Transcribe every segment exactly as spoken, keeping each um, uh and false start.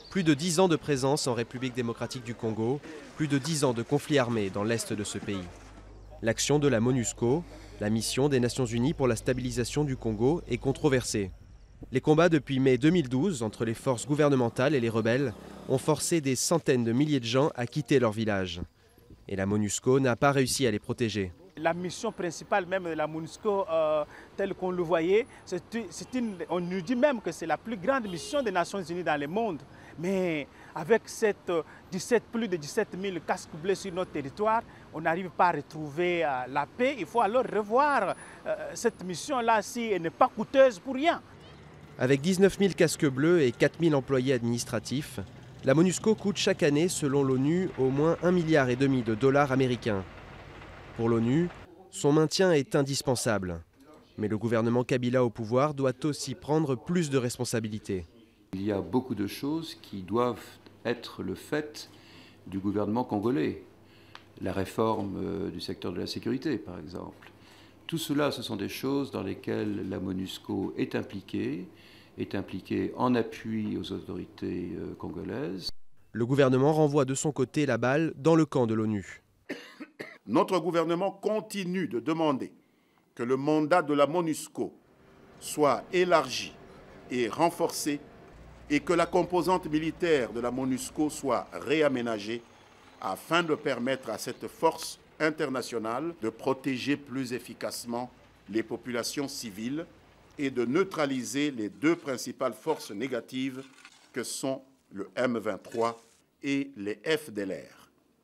Plus de dix ans de présence en République démocratique du Congo, plus de dix ans de conflit armé dans l'est de ce pays. L'action de la MONUSCO, la mission des Nations Unies pour la stabilisation du Congo, est controversée. Les combats depuis mai deux mille douze entre les forces gouvernementales et les rebelles ont forcé des centaines de milliers de gens à quitter leur village. Et la MONUSCO n'a pas réussi à les protéger. La mission principale même de la MONUSCO, euh, telle qu'on le voyait, c'est une, on nous dit même que c'est la plus grande mission des Nations Unies dans le monde. Mais avec cette, dix-sept, plus de dix-sept mille casques bleus sur notre territoire, on n'arrive pas à retrouver euh, la paix. Il faut alors revoir euh, cette mission-là si elle n'est pas coûteuse pour rien. Avec dix-neuf mille casques bleus et quatre mille employés administratifs, la MONUSCO coûte chaque année, selon l'ONU, au moins un virgule cinq milliard de dollars américains. Pour l'ONU, son maintien est indispensable. Mais le gouvernement Kabila au pouvoir doit aussi prendre plus de responsabilités. Il y a beaucoup de choses qui doivent être le fait du gouvernement congolais. La réforme du secteur de la sécurité, par exemple. Tout cela, ce sont des choses dans lesquelles la MONUSCO est impliquée, est impliquée en appui aux autorités congolaises. Le gouvernement renvoie de son côté la balle dans le camp de l'ONU. Notre gouvernement continue de demander que le mandat de la MONUSCO soit élargi et renforcé et que la composante militaire de la MONUSCO soit réaménagée afin de permettre à cette force internationale de protéger plus efficacement les populations civiles et de neutraliser les deux principales forces négatives que sont le M vingt-trois et les F D L R.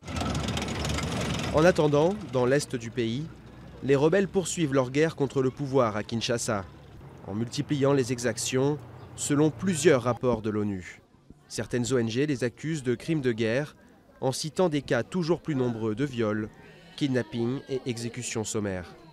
En attendant, dans l'est du pays, les rebelles poursuivent leur guerre contre le pouvoir à Kinshasa, en multipliant les exactions selon plusieurs rapports de l'ONU. Certaines O N G les accusent de crimes de guerre en citant des cas toujours plus nombreux de viols, kidnappings et exécutions sommaires.